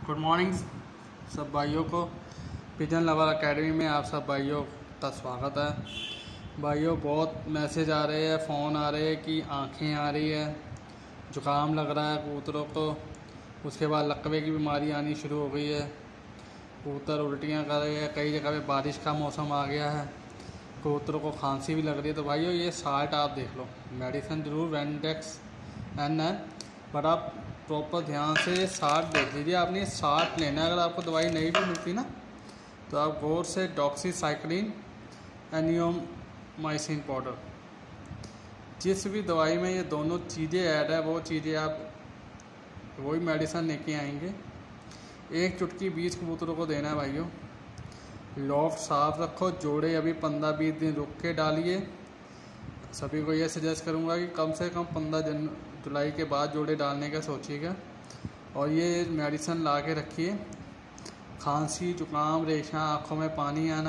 Good morning सब भाइयों को। पिजन लवर एकेडमी में आप सब भाइयों का स्वागत है। भाइयों बहुत मैसेज आ रहे हैं, फ़ोन आ रहे हैं कि आँखें आ रही है, ज़ुकाम लग रहा है कबूतरों को, उसके बाद लकवे की बीमारी आनी शुरू हो गई है, कबूतर उल्टियाँ कर रहे हैं, कई जगह पे बारिश का मौसम आ गया है, कबूतरों को खांसी भी लग रही है। तो भाइयों ये साल्ट आप देख लो, मेडिसिन ज़रूर वेंडेक्स एन है, बट आप प्रॉपर ध्यान से साल्ट देख लीजिए। आपने ये साल्ट लेना है। अगर आपको दवाई नहीं भी मिलती ना तो आप गौर से डॉक्सीसाइक्लिन एनियोमाइसिन पाउडर, जिस भी दवाई में ये दोनों चीज़ें ऐड है वो चीज़ें आप वही मेडिसिन लेके आएंगे। एक चुटकी 20 कबूतरों को देना है भाइयों। लॉफ्ट साफ रखो, जोड़े अभी 15-20 दिन रुक के डालिए। सभी को ये सजेस्ट करूँगा कि कम से कम 15 जुलाई के बाद जोड़े डालने का सोचिएगा। और ये मेडिसिन ला के रखिए। खांसी, जुकाम, रेशा, आँखों में पानी आना,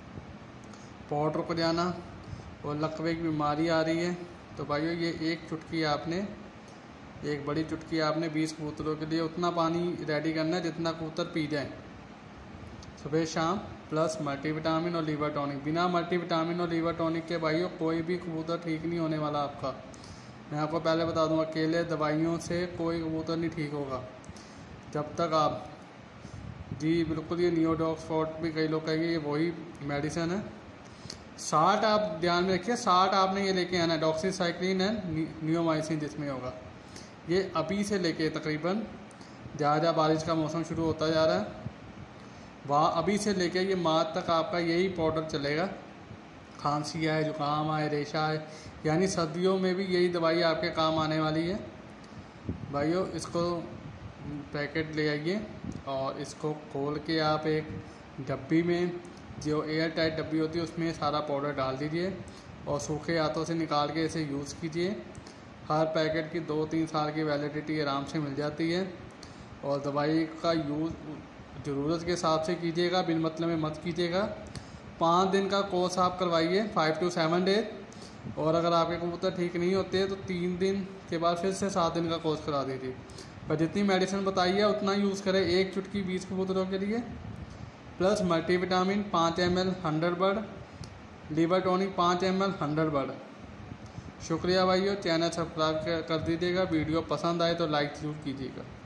पॉट रुक जाना और लकवे की बीमारी आ रही है, तो भाइयों ये एक चुटकी आपने, एक बड़ी चुटकी आपने 20 कबूतरों के लिए उतना पानी रेडी करना है जितना कबूतर पी जाए सुबह शाम, प्लस मल्टीविटामिन और लीवर टॉनिक। बिना मल्टीविटामिन और लीवर टॉनिक के भाइयों कोई भी कबूतर ठीक नहीं होने वाला आपका। मैं आपको पहले बता दूं, अकेले दवाइयों से कोई कबूतर नहीं ठीक होगा जब तक आप जी बिल्कुल। ये नियोडॉक्स फॉट भी कई लोग कहेंगे ये वही मेडिसिन है। 60 आप ध्यान में रखिए, 60 आपने ये लेके आना है, डॉक्सीसाइक्लिन है नियोमाइसिन जिसमें होगा। ये अभी से लेके तकरीबन ज़्यादा बारिश का मौसम शुरू होता जा रहा है, वहाँ अभी से लेके ये मार्च तक आपका यही पाउडर चलेगा। खांसी आए, जुकाम आए, रेशा आए, यानी सर्दियों में भी यही दवाई आपके काम आने वाली है भाइयों। इसको पैकेट ले आइए और इसको खोल के आप एक डब्बी में, जो एयर टाइट डब्बी होती है, उसमें सारा पाउडर डाल दीजिए और सूखे हाथों से निकाल के इसे यूज़ कीजिए। हर पैकेट की 2-3 साल की वैलिडिटी आराम से मिल जाती है। और दवाई का यूज़ ज़रूरत के हिसाब से कीजिएगा, बिन मतलब में मत कीजिएगा। 5 दिन का कोर्स आप करवाइए, 5 to 7 डेज। और अगर आपके कबूतर ठीक नहीं होते तो 3 दिन के बाद फिर से 7 दिन का कोर्स करा दीजिए। पर जितनी मेडिसिन बताई है उतना यूज़ करें। एक चुटकी 20 कबूतरों के लिए, plus multivitamin 5 ml 100 bird, liver tonic 5 ml 100 bird. शुक्रिया भाइयों, चैनल सब्सक्राइब कर दीजिएगा। वीडियो पसंद आए तो लाइक ज़रूर कीजिएगा।